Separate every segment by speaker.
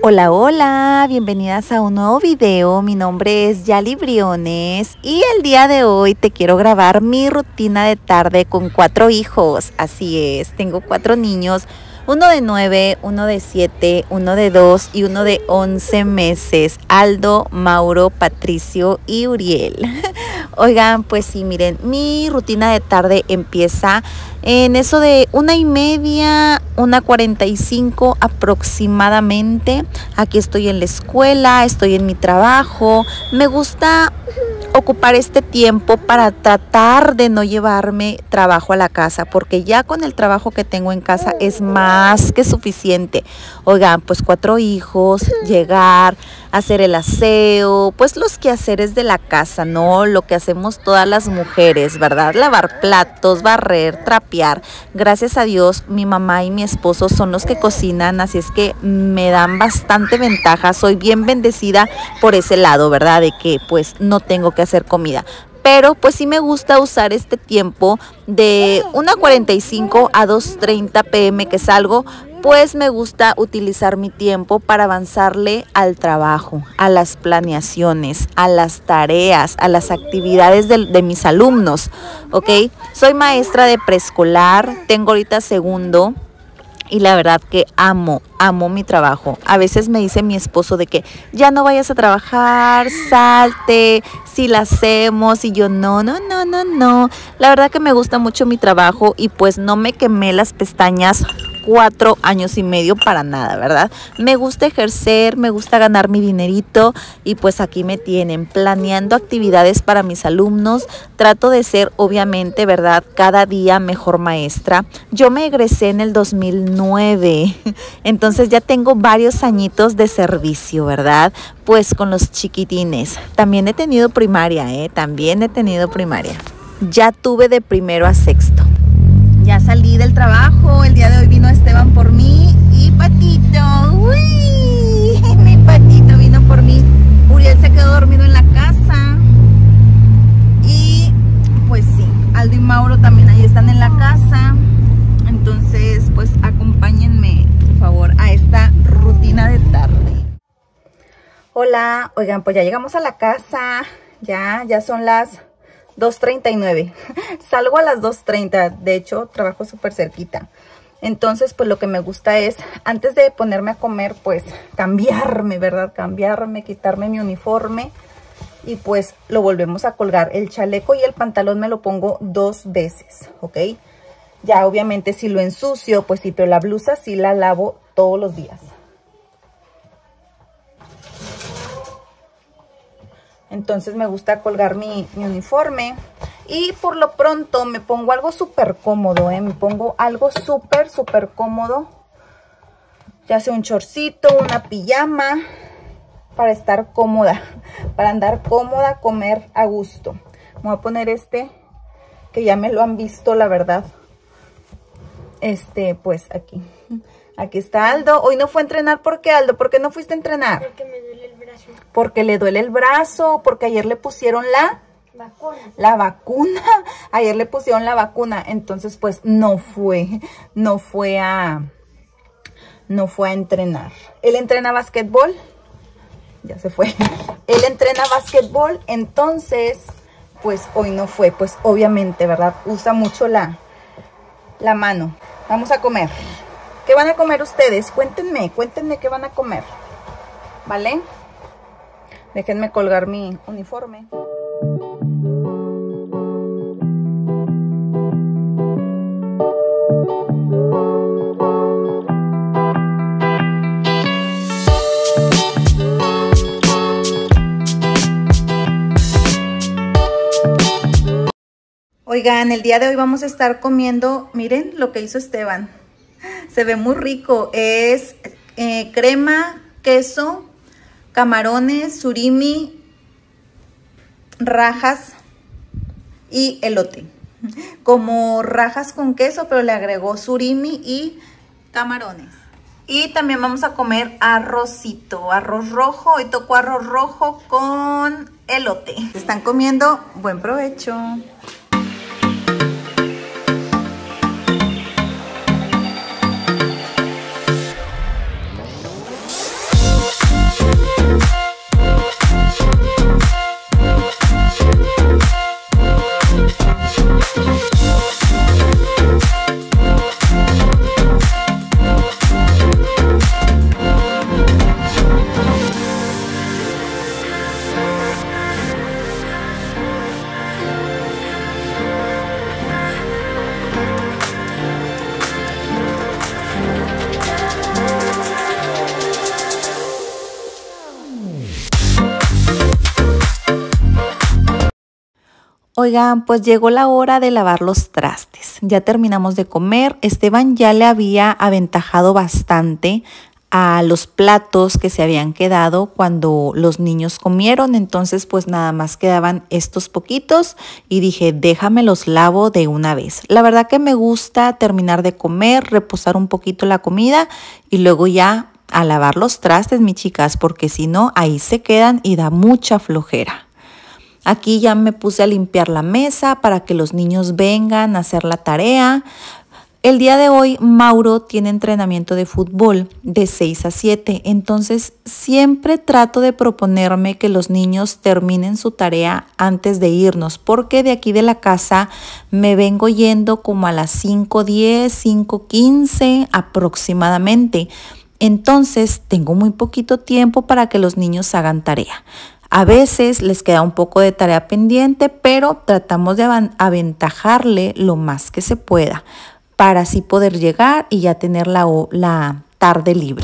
Speaker 1: Hola, hola, bienvenidas a un nuevo video. Mi nombre es Yali Briones y el día de hoy te quiero grabar mi rutina de tarde con 4 hijos. Así es, tengo 4 niños, uno de 9, uno de 7, uno de 2 y uno de 11 meses. Aldo, Mauro, Patricio y Uriel. Oigan, pues sí, miren, mi rutina de tarde empieza en eso de 1:30, 1:45 aproximadamente. Aquí estoy en la escuela, estoy en mi trabajo. Me gusta ocupar este tiempo para tratar de no llevarme trabajo a la casa, porque ya con el trabajo que tengo en casa es más que suficiente. Oigan, pues 4 hijos, llegar, hacer el aseo, pues los quehaceres de la casa, ¿no? Lo que hacemos todas las mujeres, ¿verdad? Lavar platos, barrer, trapear. Gracias a Dios, mi mamá y mi esposo son los que cocinan, así es que me dan bastante ventaja. Soy bien bendecida por ese lado, ¿verdad? De que pues no tengo que hacer comida. Pero pues sí me gusta usar este tiempo de 1:45 a 2:30 p.m. que salgo. Pues me gusta utilizar mi tiempo para avanzarle al trabajo, a las planeaciones, a las tareas, a las actividades de mis alumnos, ¿ok? Soy maestra de preescolar, tengo ahorita segundo. Y la verdad que amo mi trabajo. A veces me dice mi esposo de que ya no vayas a trabajar, salte, si la hacemos. Y yo no. La verdad que me gusta mucho mi trabajo y pues no me quemé las pestañas 4 años y medio para nada, ¿verdad? Me gusta ejercer, me gusta ganar mi dinerito y pues aquí me tienen planeando actividades para mis alumnos. Trato de ser, obviamente, ¿verdad? Cada día mejor maestra. Yo me egresé en el 2009, entonces ya tengo varios añitos de servicio, ¿verdad? Pues con los chiquitines. También he tenido primaria, También he tenido primaria. Ya tuve de primero a sexto. Ya salí del trabajo, el día de hoy vino Esteban por mí y Patito, ¡uy! Mi Patito vino por mí. Uriel se quedó dormido en la casa y pues sí, Aldo y Mauro también ahí están en la casa. Entonces pues acompáñenme por favor a esta rutina de tarde. Hola, oigan, pues ya llegamos a la casa, ya son las 2:39. Salgo a las 2:30. De hecho, trabajo súper cerquita. Entonces, pues lo que me gusta es, antes de ponerme a comer, pues cambiarme, ¿verdad? Cambiarme, quitarme mi uniforme. Y pues lo volvemos a colgar. El chaleco y el pantalón me lo pongo 2 veces, ¿ok? Ya obviamente si lo ensucio, pues sí, pero la blusa sí la lavo todos los días. Entonces me gusta colgar mi uniforme y por lo pronto me pongo algo súper cómodo, Me pongo algo súper cómodo, ya sea un shortcito, una pijama, para estar cómoda, para andar cómoda, comer a gusto. Me voy a poner este, que ya me lo han visto, la verdad. Pues aquí está Aldo. Hoy no fue a entrenar. ¿Por qué, Aldo? ¿Por qué no fuiste a entrenar?
Speaker 2: Porque me duele el brazo.
Speaker 1: Porque le duele el brazo, porque ayer le pusieron la vacuna. Ayer le pusieron la vacuna, entonces pues no fue a entrenar. Él entrena básquetbol. Ya se fue. Él entrena básquetbol, entonces pues hoy no fue, pues obviamente, ¿verdad? Usa mucho la mano. Vamos a comer. ¿Qué van a comer ustedes? Cuéntenme qué van a comer. ¿Vale? Déjenme colgar mi uniforme. Oigan, el día de hoy vamos a estar comiendo, miren lo que hizo Esteban. Se ve muy rico. Es crema, queso, camarones, surimi, rajas y elote. Como rajas con queso, pero le agregó surimi y camarones. Y también vamos a comer arrocito, arroz rojo. Hoy tocó arroz rojo con elote. Están comiendo, buen provecho. Oigan, pues llegó la hora de lavar los trastes. Ya terminamos de comer. Esteban ya le había aventajado bastante a los platos que se habían quedado cuando los niños comieron. Entonces, pues nada más quedaban estos poquitos y dije, déjame los lavo de una vez. La verdad que me gusta terminar de comer, reposar un poquito la comida y luego ya a lavar los trastes, mis chicas, porque si no, ahí se quedan y da mucha flojera. Aquí ya me puse a limpiar la mesa para que los niños vengan a hacer la tarea. El día de hoy Mauro tiene entrenamiento de fútbol de 6 a 7, entonces siempre trato de proponerme que los niños terminen su tarea antes de irnos, porque de aquí de la casa me vengo yendo como a las 5:10, 5:15 aproximadamente. Entonces tengo muy poquito tiempo para que los niños hagan tarea. A veces les queda un poco de tarea pendiente, pero tratamos de aventajarle lo más que se pueda para así poder llegar y ya tener la tarde libre.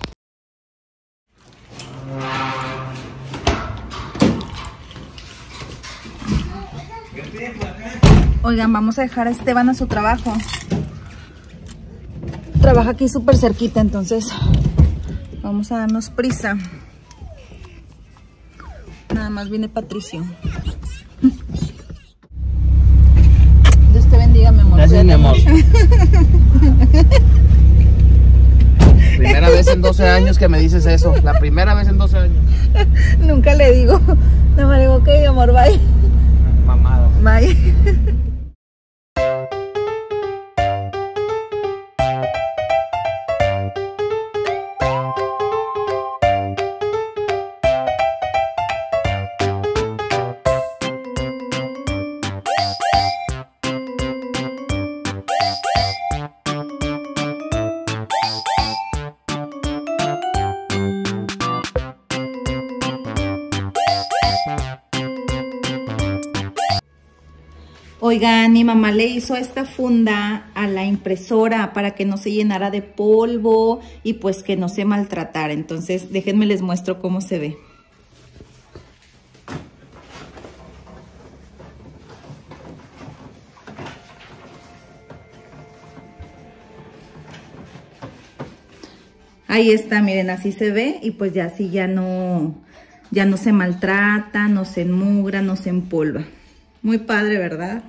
Speaker 1: Oigan, vamos a dejar a Esteban a su trabajo. Trabaja aquí súper cerquita, entonces vamos a darnos prisa. Nada más viene Patricio. Dios te bendiga, mi amor.
Speaker 2: Gracias, mi amor. Primera vez en 12 años que me dices eso. La primera vez en 12 años.
Speaker 1: Nunca le digo. No me digo, ok, amor, bye.
Speaker 2: Mamada.
Speaker 1: Bye. Oigan, mi mamá le hizo esta funda a la impresora para que no se llenara de polvo y pues que no se maltratara. Entonces, déjenme les muestro cómo se ve. Ahí está, miren, así se ve y pues ya así ya no se maltrata, no se enmugra, no se empolva. Muy padre, ¿verdad?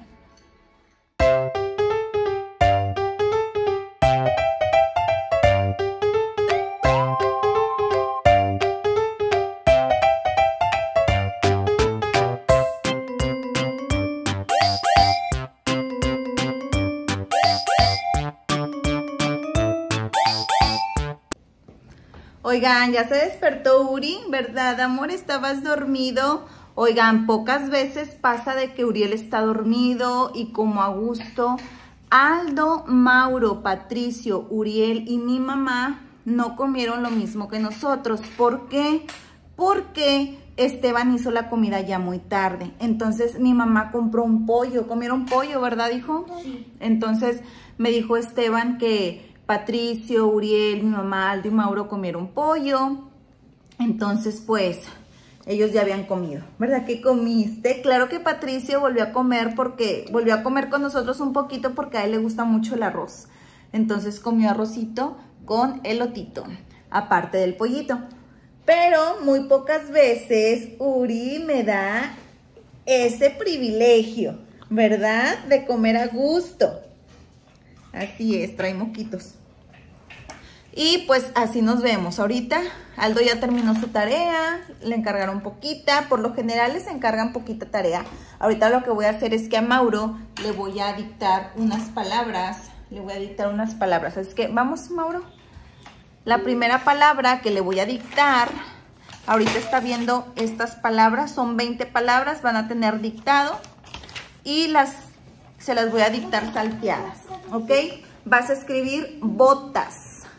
Speaker 1: Oigan, ya se despertó Uri, ¿verdad, amor? ¿Estabas dormido? Oigan, pocas veces pasa de que Uriel está dormido y como a gusto. Aldo, Mauro, Patricio, Uriel y mi mamá no comieron lo mismo que nosotros. ¿Por qué? Porque Esteban hizo la comida ya muy tarde. Entonces mi mamá compró un pollo. ¿Comieron pollo, verdad, hijo? Sí. Entonces me dijo Esteban que Patricio, Uriel, mi mamá, Aldo y Mauro comieron pollo. Entonces, pues, ellos ya habían comido. ¿Verdad que comiste? Claro que Patricio volvió a comer con nosotros un poquito porque a él le gusta mucho el arroz. Entonces comió arrocito con elotito, aparte del pollito. Pero muy pocas veces Uri me da ese privilegio, ¿verdad? De comer a gusto. Así es, trae moquitos. Y pues así nos vemos. Ahorita Aldo ya terminó su tarea, le encargaron poquita. Por lo general les encargan poquita tarea. Ahorita lo que voy a hacer es que a Mauro le voy a dictar unas palabras. Así que vamos, Mauro. La primera palabra que le voy a dictar, ahorita está viendo estas palabras. Son 20 palabras, van a tener dictado. Y se las voy a dictar salteadas, ¿ok? Vas a escribir botas.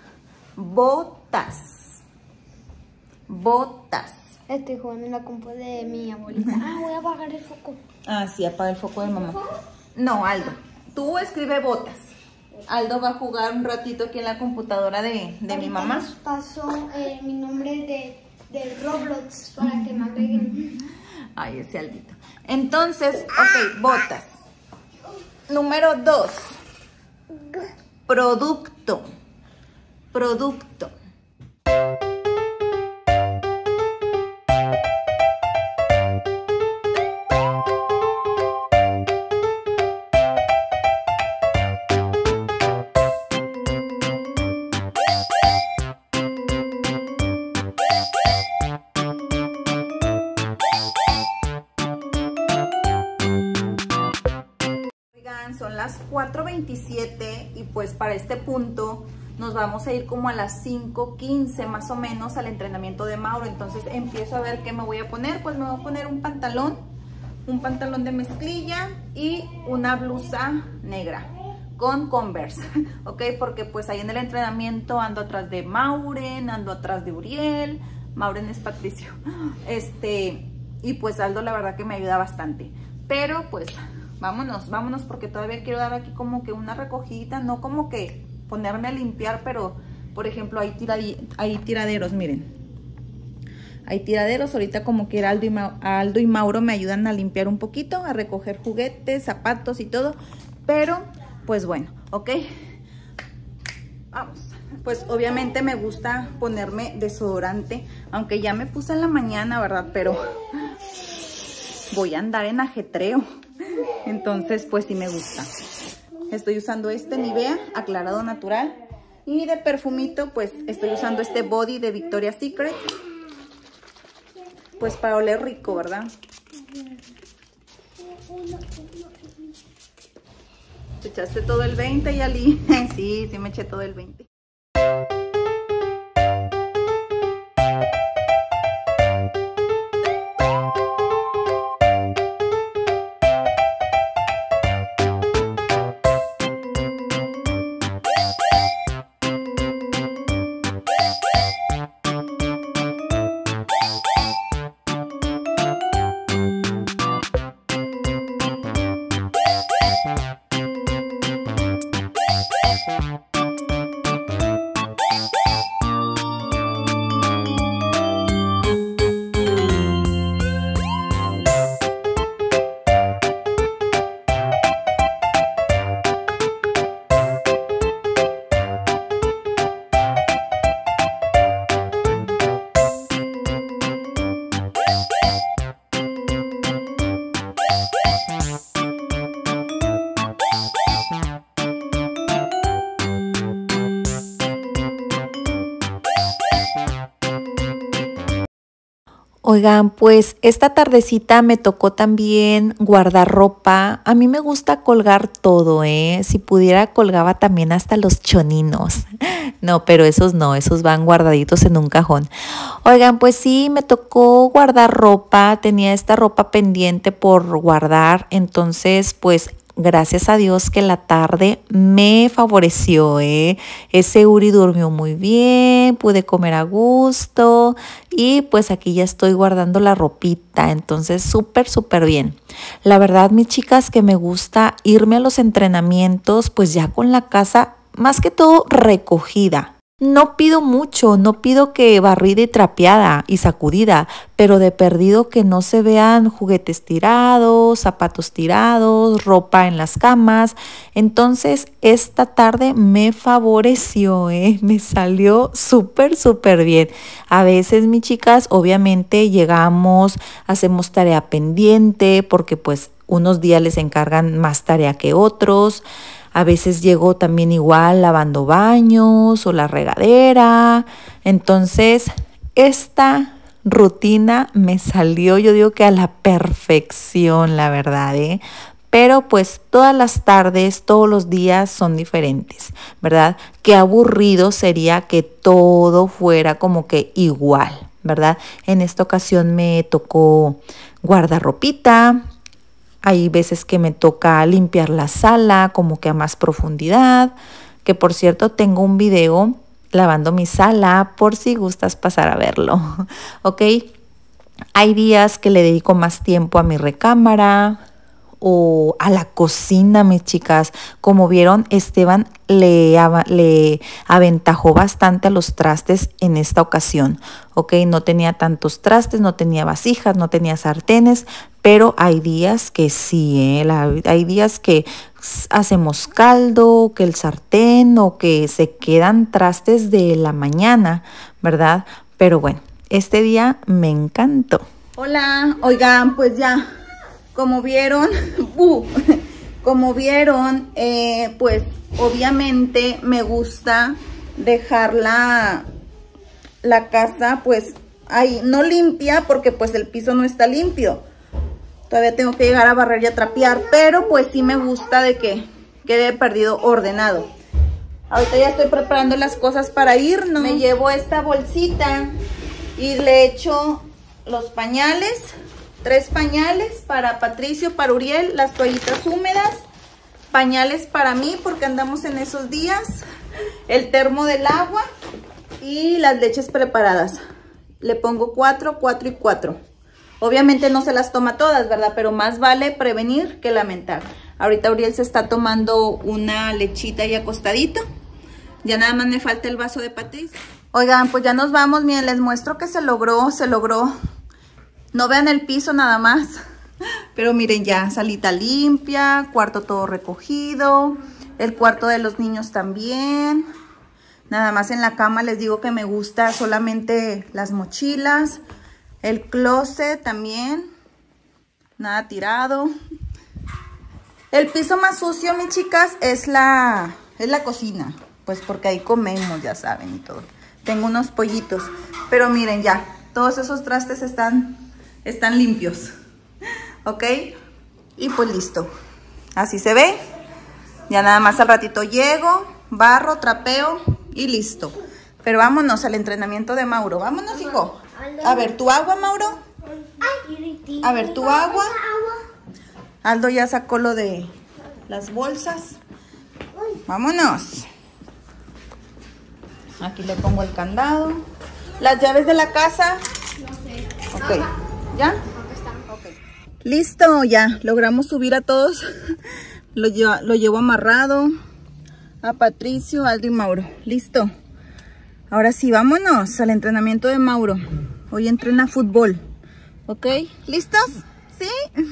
Speaker 1: Botas. Botas.
Speaker 3: Estoy jugando en la compu de mi abuelita. Voy a apagar el foco.
Speaker 1: Sí, apaga el foco de mamá. No, Aldo. Tú escribe botas. Aldo va a jugar un ratito aquí en la computadora de mi mamá.
Speaker 3: Paso mi nombre de Roblox para que me agreguen.
Speaker 1: Ay, ese Aldito. Entonces, ok, botas. Número 2. Producto. Producto. Son las 4:27 y pues para este punto nos vamos a ir como a las 5:15 más o menos al entrenamiento de Mauro. Entonces empiezo a ver qué me voy a poner. Pues me voy a poner un pantalón de mezclilla y una blusa negra con Converse, ok, porque pues ahí en el entrenamiento ando atrás de Mauren, ando atrás de Uriel. Mauren es Patricio, y pues Aldo la verdad que me ayuda bastante, pero pues vámonos porque todavía quiero dar aquí como que una recogidita, no como que ponerme a limpiar, pero por ejemplo hay tiraderos, miren. Hay tiraderos, ahorita como que Aldo y Mauro me ayudan a limpiar un poquito, a recoger juguetes, zapatos y todo, pero pues bueno, ok. Vamos. Pues obviamente me gusta ponerme desodorante, aunque ya me puse en la mañana, ¿verdad? Pero voy a andar en ajetreo. Entonces, pues sí me gusta. Estoy usando este Nivea aclarado natural. Y de perfumito, pues estoy usando este body de Victoria's Secret. Pues para oler rico, ¿verdad? ¿Te echaste todo el 20, Yali? Sí, me eché todo el 20. Oigan, pues esta tardecita me tocó también guardar ropa. A mí me gusta colgar todo, ¿eh? Si pudiera colgaba también hasta los choninos. No, pero esos no, esos van guardaditos en un cajón. Oigan, pues sí, me tocó guardar ropa. Tenía esta ropa pendiente por guardar. Entonces, pues gracias a Dios que la tarde me favoreció, ¿eh? Ese Uri durmió muy bien, pude comer a gusto y pues aquí ya estoy guardando la ropita, entonces súper bien. La verdad, mis chicas, que me gusta irme a los entrenamientos pues ya con la casa más que todo recogida. No pido mucho, no pido que barrida y trapeada y sacudida, pero de perdido que no se vean juguetes tirados, zapatos tirados, ropa en las camas. Entonces esta tarde me favoreció, me salió súper bien. A veces, mis chicas, obviamente llegamos, hacemos tarea pendiente porque pues unos días les encargan más tarea que otros. A veces llego también igual lavando baños o la regadera. Entonces, esta rutina me salió, yo digo que a la perfección, la verdad, ¿eh? Pero pues todas las tardes, todos los días son diferentes, ¿verdad? Qué aburrido sería que todo fuera como que igual, ¿verdad? En esta ocasión me tocó guardar ropita. Hay veces que me toca limpiar la sala como que a más profundidad, que por cierto tengo un video lavando mi sala por si gustas pasar a verlo, ¿ok? Hay días que le dedico más tiempo a mi recámara, o a la cocina, mis chicas. Como vieron, Esteban le aventajó bastante a los trastes en esta ocasión. Ok, no tenía tantos trastes, no tenía vasijas, no tenía sartenes, pero hay días que sí, hay días que hacemos caldo, que el sartén o que se quedan trastes de la mañana, ¿verdad? Pero bueno, este día me encantó. Hola, oigan, pues ya, como vieron, pues obviamente me gusta dejar la casa pues ahí, no limpia porque pues el piso no está limpio. Todavía tengo que llegar a barrer y a trapear, pero pues sí me gusta de que quede perdido ordenado. Ahorita ya estoy preparando las cosas para irnos. Me llevo esta bolsita y le echo los pañales, 3 pañales para Patricio, para Uriel, las toallitas húmedas, pañales para mí porque andamos en esos días, el termo del agua y las leches preparadas. Le pongo 4, 4 y 4. Obviamente no se las toma todas, ¿verdad? Pero más vale prevenir que lamentar. Ahorita Uriel se está tomando una lechita y acostadito. Ya nada más me falta el vaso de Patricio. Oigan, pues ya nos vamos. Miren, les muestro que se logró. No vean el piso nada más. Pero miren ya, salita limpia, cuarto todo recogido. El cuarto de los niños también. Nada más en la cama les digo que me gusta solamente las mochilas. El closet también, nada tirado. El piso más sucio, mis chicas, es la cocina. Pues porque ahí comemos, ya saben, y todo. Tengo unos pollitos. Pero miren ya, todos esos trastes están limpios. ¿Ok? Y pues listo. Así se ve. Ya nada más al ratito llego, barro, trapeo y listo. Pero vámonos al entrenamiento de Mauro. Vámonos, hijo. A ver, ¿tu agua, Mauro? A ver, ¿tu agua? Aldo ya sacó lo de las bolsas. Vámonos. Aquí le pongo el candado. ¿Las llaves de la casa?
Speaker 3: No sé.
Speaker 1: Ok. ¿Ya?
Speaker 3: Acá está.
Speaker 1: Ok. Listo, ya. Logramos subir a todos. Lo llevo amarrado. A Patricio, Aldo y Mauro. Listo. Ahora sí, vámonos al entrenamiento de Mauro. Hoy entrena fútbol. ¿Ok? ¿Listos? ¿Sí?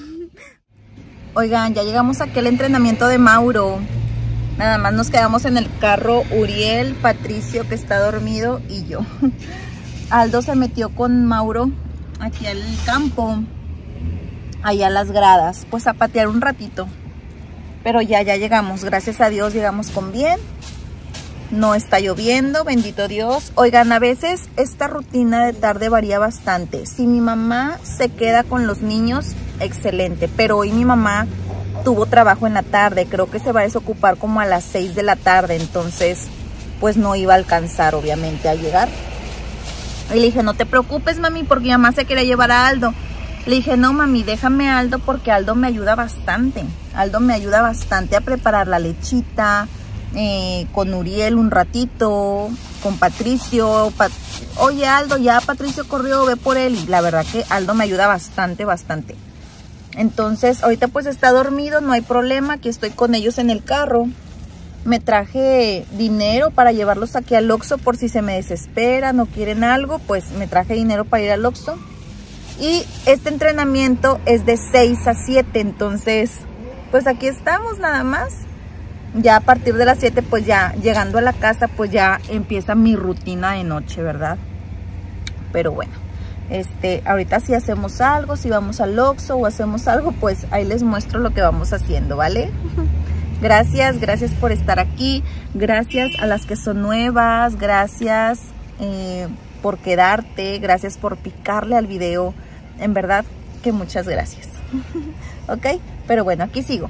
Speaker 1: Oigan, ya llegamos aquí al entrenamiento de Mauro. Nada más nos quedamos en el carro Uriel, Patricio, que está dormido, y yo. Aldo se metió con Mauro aquí al campo, allá a las gradas, pues a patear un ratito. Pero ya llegamos, gracias a Dios llegamos con bien. No está lloviendo, bendito Dios. Oigan, a veces esta rutina de tarde varía bastante. Si mi mamá se queda con los niños, excelente. Pero hoy mi mamá tuvo trabajo en la tarde. Creo que se va a desocupar como a las 6 de la tarde. Entonces, pues no iba a alcanzar, obviamente, a llegar. Y le dije, no te preocupes, mami, porque mi mamá se quería llevar a Aldo. Le dije, no, mami, déjame a Aldo porque Aldo me ayuda bastante. Aldo me ayuda bastante a preparar la lechita. Con Uriel un ratito, con Patricio. Oye, Aldo, ya Patricio corrió, ve por él. Y la verdad que Aldo me ayuda bastante. Entonces, ahorita pues está dormido, no hay problema. Aquí estoy con ellos en el carro. Me traje dinero para llevarlos aquí al Oxxo por si se me desesperan o quieren algo. Pues me traje dinero para ir al Oxxo. Y este entrenamiento es de 6 a 7, entonces pues aquí estamos nada más. Ya a partir de las 7, pues ya llegando a la casa, pues ya empieza mi rutina de noche, ¿verdad? Pero bueno, ahorita si hacemos algo, si vamos al Oxxo o hacemos algo, pues ahí les muestro lo que vamos haciendo, ¿vale? Gracias por estar aquí. Gracias a las que son nuevas. Gracias por quedarte. Gracias por picarle al video. En verdad que muchas gracias. ¿Ok? Pero bueno, aquí sigo.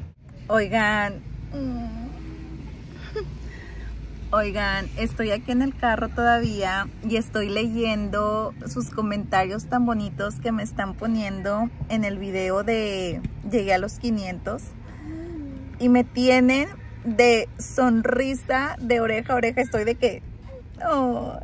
Speaker 1: Oigan, estoy aquí en el carro todavía y estoy leyendo sus comentarios tan bonitos que me están poniendo en el video de llegué a los 500 y me tienen de sonrisa de oreja a oreja. Estoy de que, oh,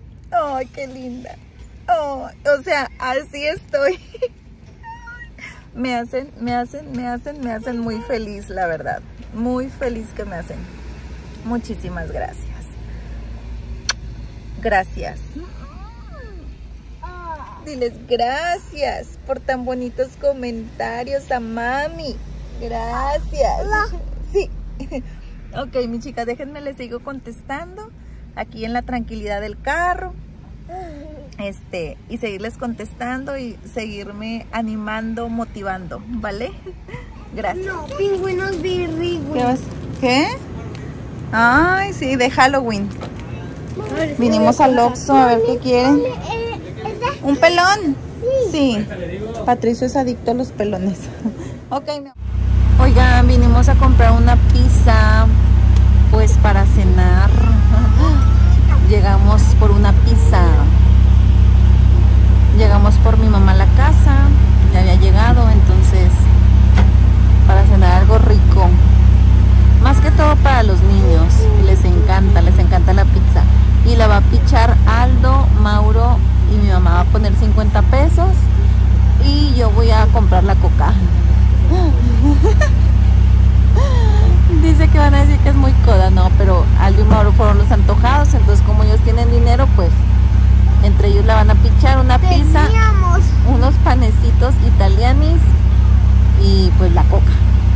Speaker 1: qué linda. Oh, o sea, así estoy. me hacen muy feliz, la verdad. Muy feliz que me hacen. Muchísimas gracias. Gracias. Diles gracias por tan bonitos comentarios a mami. Gracias. Sí. Ok, mis chicas, déjenme, les sigo contestando aquí en la tranquilidad del carro. Y seguirles contestando y seguirme animando, motivando, ¿vale? Gracias.
Speaker 3: No, pingüinos birrigüinos.
Speaker 1: ¿Qué? Ay, sí, de Halloween. Vinimos al Oxxo a ver qué quieren. ¿Un pelón? Sí. Patricio es adicto a los pelones. Ok. Oigan, vinimos a comprar una pizza, pues para cenar. Llegamos por una pizza. Llegamos por mi mamá a la casa. Ya había llegado, entonces para cenar algo rico. Más que todo para los niños. Les encanta la pizza. Y la va a pichar Aldo, Mauro y mi mamá va a poner 50 pesos. Y yo voy a comprar la coca. Dice que van a decir que es muy coda, no, pero Aldo y Mauro fueron los antojados. Entonces como ellos tienen dinero, pues entre ellos la van a pichar una pizza, unos panecitos italianis y pues la coca.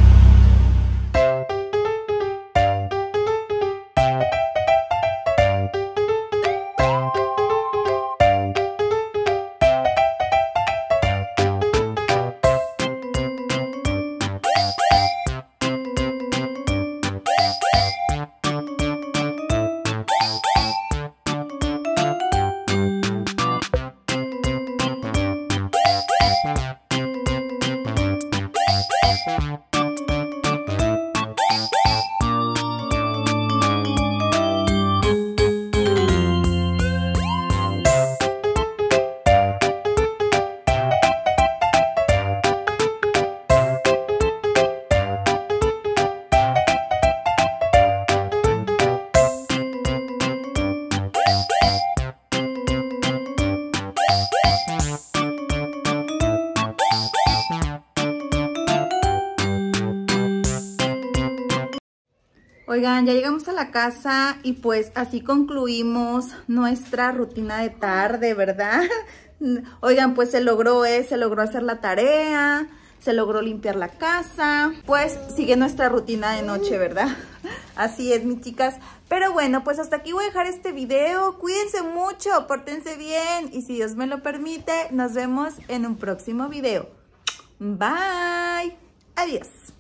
Speaker 1: Oigan, ya llegamos a la casa y pues así concluimos nuestra rutina de tarde, ¿verdad? Oigan, pues se logró hacer la tarea, se logró limpiar la casa, pues sigue nuestra rutina de noche, ¿verdad? Así es, mis chicas. Pero bueno, pues hasta aquí voy a dejar este video. Cuídense mucho, pórtense bien y si Dios me lo permite, nos vemos en un próximo video. Bye. Adiós.